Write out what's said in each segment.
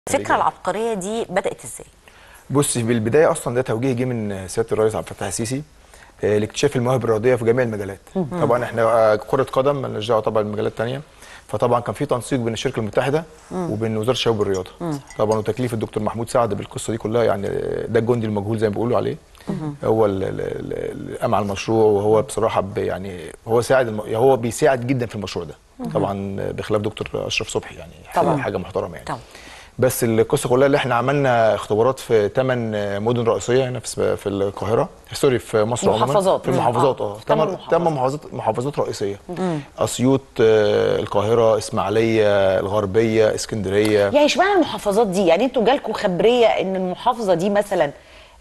الفكره العبقريه دي بدات ازاي؟ بصي، بالبدايه اصلا ده توجيه جه من سياده الرئيس عبد الفتاح السيسي لاكتشاف المواهب الرياضيه في جميع المجالات. طبعا احنا كره قدم مالناش دعوه طبعا بالمجالات الثانيه، فطبعا كان في تنسيق بين الشركه المتحده وبين وزاره الشباب والرياضه. طبعا وتكليف الدكتور محمود سعد بالقصه دي كلها، يعني ده الجندي المجهول زي ما بيقولوا عليه. هو اللي قام على المشروع، وهو بصراحه يعني هو هو بيساعد جدا في المشروع ده. طبعا بخلاف دكتور اشرف صبحي، يعني طبعا حاجه محترمه يعني. طبعا. بس القصه كلها اللي احنا عملنا اختبارات في 8 مدن رئيسيه هنا في القاهره، سوري في مصر عموما، محافظات. في المحافظات 8 محافظات رئيسيه. اسيوط، القاهره، اسماعيليه، الغربيه، اسكندريه. يعني اشمعنى المحافظات دي؟ يعني انتوا جالكم خبريه ان المحافظه دي مثلا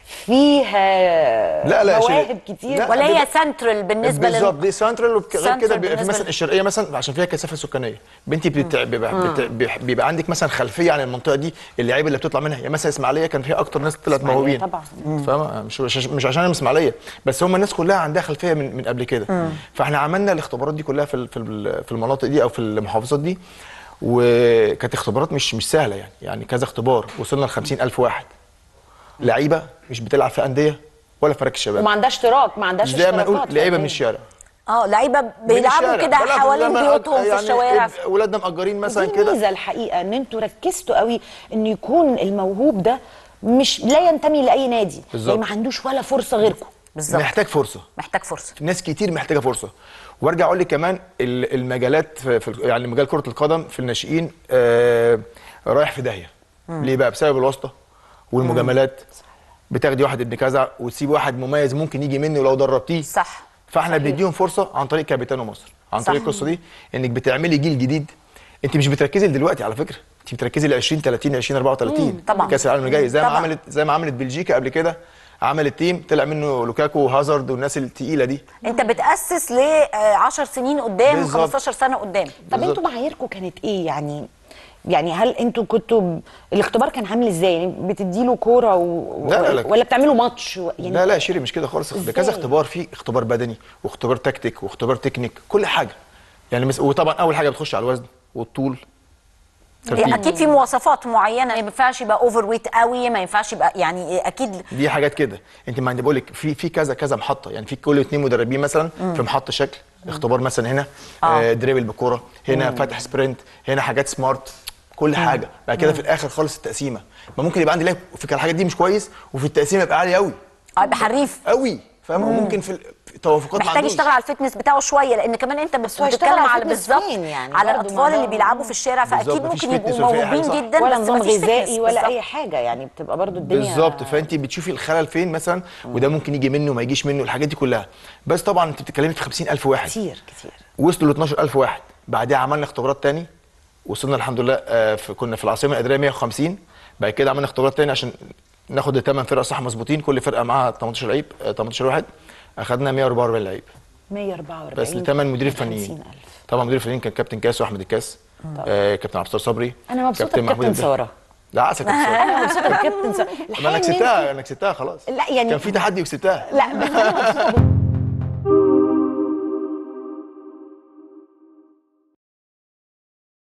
فيها مواهب كتير، ولا هي سنترال بالنسبه بالظبط؟ دي سنترال، غير كده بيبقى مثلا الشرقيه مثلا عشان فيها كثافه سكانيه. بنتي بيبقى عندك مثلا خلفيه عن المنطقه دي، اللعيبه اللي بتطلع منها. يعني مثلا اسماعيليه كان فيها اكتر ناس طلعت موهوبين طبعا، فاهمه؟ مش عشان انا اسماعيليه بس، هم الناس كلها عندها خلفيه من قبل كده. فاحنا عملنا الاختبارات دي كلها في المناطق دي او في المحافظات دي، وكانت اختبارات مش سهله يعني كذا اختبار. وصلنا ل 50,000 واحد لعيبه مش بتلعب في انديه ولا في مراكز الشباب، وما عندهاش اشتراك، ما عندهاش زي ما نقول لعيبه من الشارع. لعيبه بيلعبوا كده حوالين بيوتهم في الشوارع، ولادنا مأجرين مثلا كده. دي ميزه الحقيقه ان انتوا ركزتوا قوي ان يكون الموهوب ده مش لا ينتمي لاي نادي، يعني ما عندوش ولا فرصه غيركم. بالظبط، محتاج فرصه. ناس كتير محتاجه فرصه. وارجع اقول لك كمان المجالات يعني مجال كره القدم في الناشئين رايح في داهيه. ليه بقى؟ بسبب الواسطه والمجاملات. بتاخدي واحد ابن كذا وتسيب واحد مميز ممكن يجي منه لو دربتيه. صح. فاحنا بنديهم فرصه عن طريق كابيتانو مصر، عن طريق القصه دي، انك بتعملي جيل جديد. انت مش بتركزي دلوقتي على فكره، انت بتركزي ل 2030 2034 طبعا كاس العالم اللي جاي، زي ما عملت بلجيكا قبل كده. عملت تيم طلع منه لوكاكو وهازارد والناس الثقيله دي. انت بتاسس ل 10 سنين قدام، 15 سنه قدام. طب انتوا معاييركم كانت ايه يعني هل انتوا كنتوا الاختبار كان عامل ازاي؟ يعني بتدي له كوره ولا بتعملوا ماتش يعني؟ لا شيري مش كده خالص. ده كذا اختبار، في اختبار بدني واختبار تكتيك واختبار تكنيك، كل حاجه يعني. وطبعا اول حاجه بتخش على الوزن والطول. اكيد في مواصفات معينه، ما ينفعش يبقى اوفر ويت قوي، ما ينفعش يبقى يعني اكيد دي حاجات كده. انت ما عندي بقول لك في كذا محطه، يعني في كل 2 مدربين مثلا في محطه شكل اختبار مثلا هنا دريبل بالكوره، هنا فتح سبرنت، هنا حاجات سمارت، كل حاجه. بعد كده في الاخر خالص التقسيمه. ما ممكن يبقى عندي لاعب في الحاجات دي مش كويس وفي التقسيمه يبقى عالي قوي، يبقى حريف قوي، فاهم؟ ممكن في التوافقات محتاج يشتغل على الفتنس بتاعه شويه، لان كمان انت بتتكلم على بالظبط يعني على الاطفال اللي بيلعبوا في الشارع، فاكيد ممكن يبقوا موهوبين جدا، ولا نظام غذائي ولا اي حاجه، يعني بتبقى برضو الدنيا بالظبط. فانت بتشوفي الخلل فين مثلا، وده ممكن يجي منه وما يجيش منه، الحاجات دي كلها. بس طبعا انت بتتكلمي في 50,000 واحد، كتير وصلوا ل 12,000 واحد. بعدها عملنا اختبارات تاني، وصلنا الحمد لله كنا في العاصمه الاداريه 150. بعد كده عملنا اختبارات تاني عشان ناخد 8 فرق صح مظبوطين، كل فرقه معاها 18 لعيب، 18 واحد. اخذنا 144 لعيب، 144 بس ل8 مدير فنيين. طبعا مدير فنيين كان كابتن كاس واحمد الكاس، كابتن عبد الستار صبري. انا مبسوطه بكابتن ساره. لا عسل كابتن ساره. انا مبسوطه بكابتن ساره. ما انا كسبتها خلاص. لا يعني كان في تحدي وكسبتها. لا بس انا مبسوطه